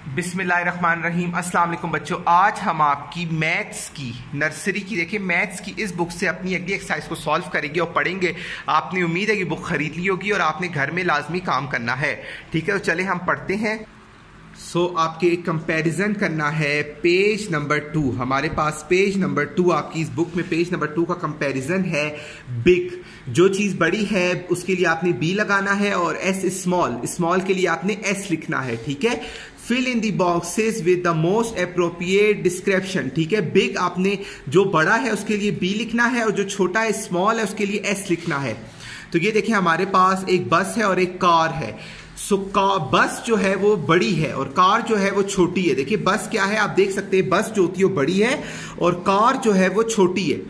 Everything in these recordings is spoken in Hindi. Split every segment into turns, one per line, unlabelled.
बिस्मिल्लाहिर्रहमानिर्रहीम। अस्सलाम वालेकुम बच्चों, आज हम आपकी मैथ्स की नर्सरी की देखिए मैथ्स की इस बुक से अपनी अगली एक्सरसाइज को सॉल्व करेंगे और पढ़ेंगे। आपने उम्मीद है कि बुक खरीद ली होगी और आपने घर में लाजमी काम करना है। ठीक है, तो चले हम पढ़ते हैं। आपके कंपैरिजन करना है पेज नंबर 2। हमारे पास पेज नंबर 2 आपकी इस बुक में पेज नंबर 2 का कंपैरिजन है। बिग, जो चीज बड़ी है उसके लिए आपने बी लगाना है और एस स्मॉल, स्मॉल के लिए आपने एस लिखना है। ठीक है, fill in the boxes with the most appropriate description. ठीक है, बिग आपने जो बड़ा है उसके लिए बी लिखना है और जो छोटा है स्मॉल है उसके लिए एस लिखना है। तो ये देखिए हमारे पास एक बस है और एक कार है। बस जो है वो बड़ी है और कार जो है वो छोटी है। देखिए बस क्या है, आप देख सकते हैं बस जो होती है वो बड़ी है और कार जो है वो छोटी है।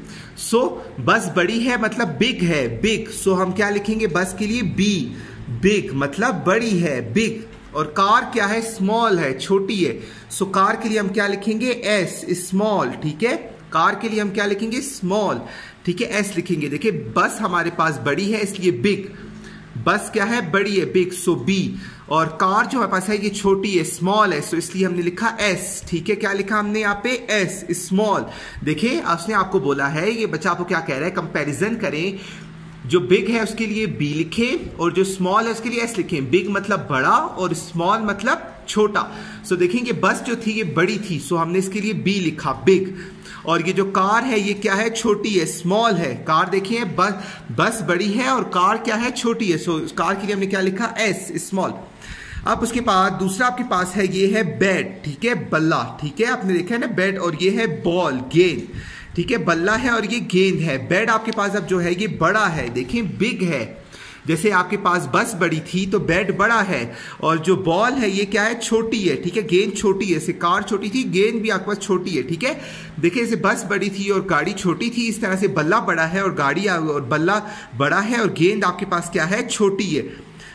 बस बड़ी है मतलब बिग है, बिग। हम क्या लिखेंगे बस के लिए बी, बिग मतलब बड़ी है, बिग। और कार क्या है, स्मॉल है, छोटी है। कार के लिए हम क्या लिखेंगे, एस, स्मॉल। ठीक है, कार के लिए हम क्या लिखेंगे, स्मॉल। ठीक है, एस लिखेंगे। देखिए बस हमारे पास बड़ी है इसलिए बिग, बस क्या है, बड़ी है, बिग, बी। और कार जो हमारे पास है ये छोटी है, स्मॉल है, इसलिए हमने लिखा एस। ठीक है, क्या लिखा हमने यहाँ पे, एस, स्मॉल। देखिए उसने आपको बोला है, ये बच्चा आपको क्या कह रहा है, कंपैरिजन करें। जो बिग है उसके लिए बी लिखें और जो स्मॉल है उसके लिए एस लिखें। बिग मतलब बड़ा और स्मॉल मतलब छोटा। देखेंगे बस जो थी ये बड़ी थी, हमने इसके लिए बी लिखा, बिग। और ये जो कार है ये क्या है, छोटी है, स्मॉल है। कार देखिए बस बड़ी है और कार क्या है, छोटी है। कार के लिए हमने क्या लिखा, एस, स्मॉल। अब उसके बाद दूसरा आपके पास है, ये है बेड। ठीक है, बल्ला। ठीक है, आपने देखा है ना बेड, और ये है बॉल, गेंद। ठीक है, बल्ला है और ये गेंद है। बेड आपके पास अब जो है ये बड़ा है, देखें बिग है। जैसे आपके पास बस बड़ी थी तो बेड बड़ा है और जो बॉल है ये क्या है, छोटी है। ठीक है, गेंद छोटी है। जैसे कार छोटी थी, गेंद भी आपके पास छोटी है। ठीक है, देखिए जैसे बस बड़ी थी और गाड़ी छोटी थी, इस तरह से बल्ला बड़ा है और गाड़ी और बल्ला बड़ा है और गेंद आपके पास क्या है, छोटी है।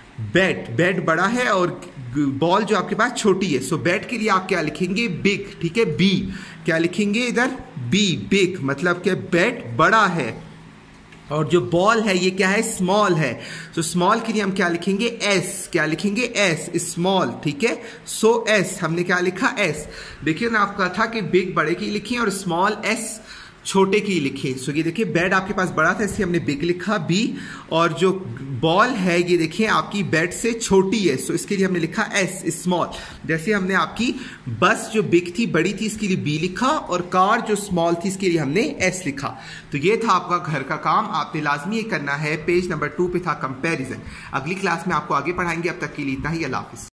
बेड बड़ा है और बॉल जो आपके पास छोटी है। बेड के लिए आप क्या लिखेंगे, बिग। ठीक है, बी क्या लिखेंगे इधर, बी, बिग मतलब क्या, बेड बड़ा है और जो बॉल है ये क्या है, स्मॉल है। स्मॉल के लिए हम क्या लिखेंगे, एस। क्या लिखेंगे, एस, स्मॉल। ठीक है, एस हमने क्या लिखा, एस। देखिए ना आपका था कि बिग बड़े की लिखी और स्मॉल एस छोटे की लिखे। ये देखिए बेड आपके पास बड़ा था इसलिए हमने बिग लिखा, बी। और जो बॉल है ये देखिए आपकी बेड से छोटी है, इसके लिए हमने लिखा एस, स्मॉल। जैसे हमने आपकी बस जो बिग थी, बड़ी थी, इसके लिए बी लिखा और कार जो स्मॉल थी इसके लिए हमने एस लिखा। तो ये था आपका घर का काम, आपने लाजमी ये करना है। पेज नंबर 2 पे था कंपैरिजन। अगली क्लास में आपको आगे पढ़ाएंगे, अब तक के लिए इतना ही। अल्लाह हाफिज।